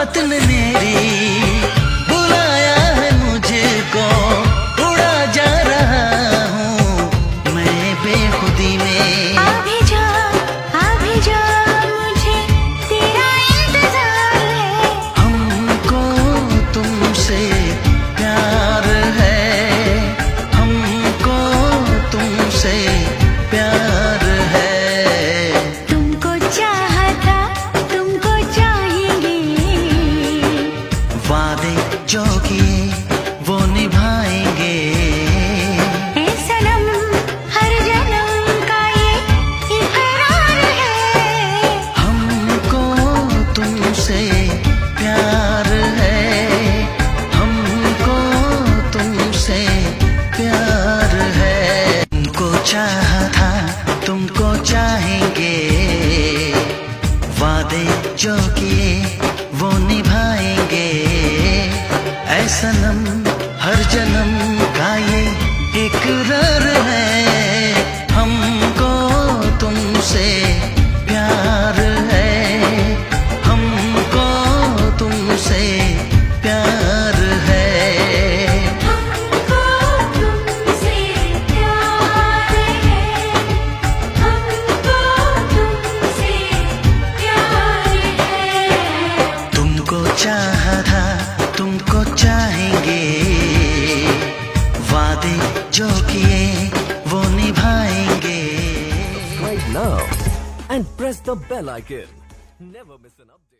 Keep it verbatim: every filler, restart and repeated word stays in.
मोहब्बत ने मेरी बुलाया है मुझको, उड़ा जा रहा हूँ मैं बेखुदी में। अभी जा अभी जा मुझे तेरा इंतजार है। हमको तुमसे प्यार है, हमको तुमसे प्यार है। तुमको चाहता तुमको चाहेंगे, वादे जो किए वो निभाएंगे। ऐ सनम हर जन्म का ये इकरार है। हमको तुमसे प्यार है, हमको तुमसे प्यार है। तुमको चाहा था तुमको चाहेंगे, वादे जो किए वो निभाएंगे। ऐ सनम हर जन्म का ये इकरार है। हमको तुमसे प्यार है, हमको तुमसे प्यार है। हमको तुमसे प्यार है, हमको तुमसे प्यार है। तुमको चाहा था तुमको चाहेंगे, वादे जो किए वो निभाएंगे। Subscribe now and press the bell icon. Never miss an update.